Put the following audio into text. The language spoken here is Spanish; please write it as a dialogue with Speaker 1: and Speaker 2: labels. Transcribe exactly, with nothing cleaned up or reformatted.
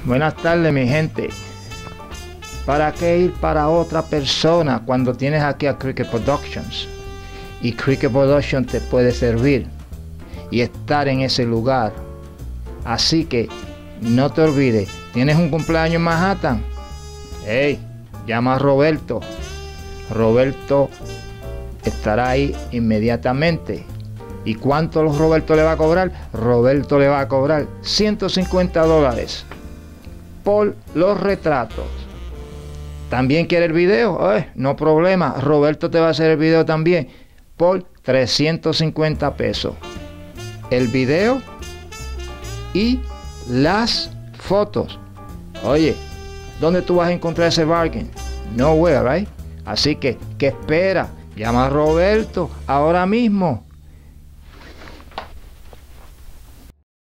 Speaker 1: Buenas tardes, mi gente. ¿Para qué ir para otra persona cuando tienes aquí a Cricket Productions? Y Cricket Productions te puede servir y estar en ese lugar. Así que no te olvides, ¿tienes un cumpleaños en Manhattan? Hey, llama a Roberto. Roberto estará ahí inmediatamente. ¿Y cuánto los Roberto le va a cobrar? Roberto le va a cobrar ciento cincuenta dólares por los retratos. ¿También quiere el video? Eh, no problema, Roberto te va a hacer el video también por trescientos cincuenta pesos. El video y las fotos. Oye, ¿dónde tú vas a encontrar ese bargain? Nowhere, right? Así que, ¿qué espera? Llama a Roberto ahora mismo.